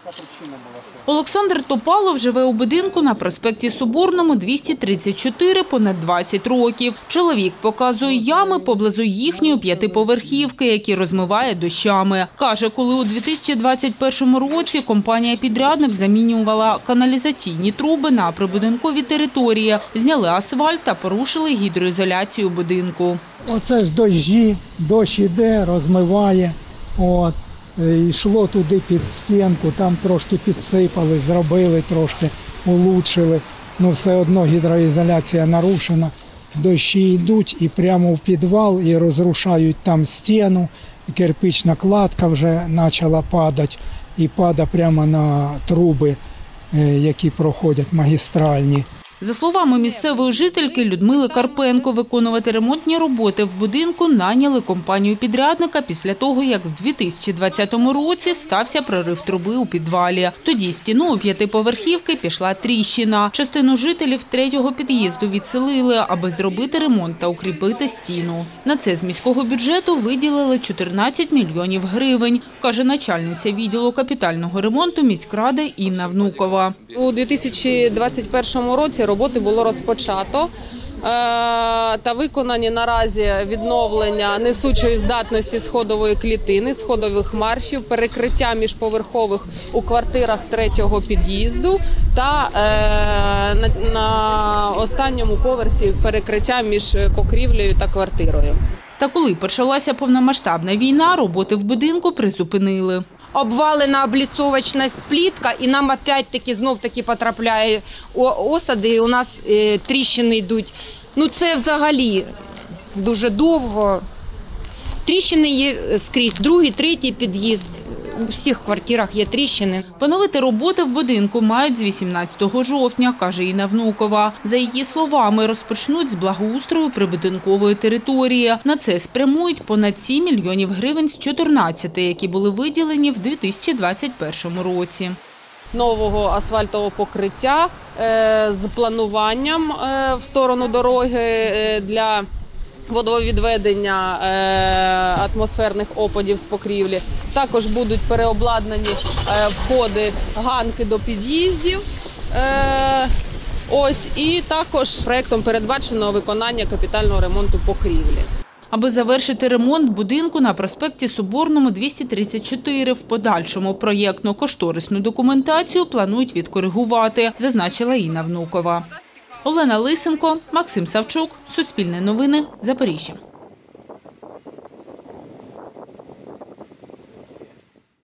Олександр Топалов живе у будинку на проспекті Соборному, 234, понад 20 років. Чоловік показує ями поблизу їхньої п'ятиповерхівки, які розмиває дощами. Каже, коли у 2021 році компанія-підрядник замінювала каналізаційні труби на прибудинковій території, зняли асфальт та порушили гідроізоляцію будинку. Оце ж дощ іде, розмиває. Йшло туди під стінку, там трошки підсипали, зробили, трошки улучшили. Ну все одно гідроізоляція нарушена. Дощі йдуть і прямо в підвал, і розрушають там стіну. Кирпична кладка вже почала падати, і падає прямо на труби, які проходять магістральні. За словами місцевої жительки Людмили Карпенко, виконувати ремонтні роботи в будинку найняли компанію-підрядника після того, як в 2020 році стався прорив труби у підвалі. Тоді стіною п'ятиповерхівки пішла тріщина. Частину жителів третього під'їзду відселили, аби зробити ремонт та укріпити стіну. На це з міського бюджету виділили 14 мільйонів гривень, каже начальниця відділу капітального ремонту міськради Інна Внукова. У 2021 році роботи було розпочато та виконані наразі відновлення несучої здатності сходової клітини, сходових маршів, перекриття міжповерхових у квартирах третього під'їзду та на останньому поверсі перекриття між покрівлею та квартирою. Та коли почалася повномасштабна війна, роботи в будинку призупинили. Обвалена обліцовочна плитка, і нам опять-таки знов-таки потрапляє осади, і у нас тріщини йдуть. Ну це взагалі дуже довго. Тріщини є скрізь, другий, третій під'їзд. У всіх квартирах є тріщини. Поновити роботи в будинку мають з 18 жовтня, каже Інна Внукова. За її словами, розпочнуть з благоустрою прибудинкової території. На це спрямують понад 7 мільйонів гривень з 14, які були виділені в 2021 році. Нового асфальтового покриття з плануванням в сторону дороги для водовідведення атмосферних опадів з покрівлі. Також будуть переобладнані входи, ганки до під'їздів. І також проєктом передбачено виконання капітального ремонту покрівлі. Аби завершити ремонт будинку на проспекті Соборному, 234, в подальшому проєктно-кошторисну документацію планують відкоригувати, зазначила Інна Внукова. Олена Лисенко, Максим Савчук, Суспільне новини, Запоріжжя.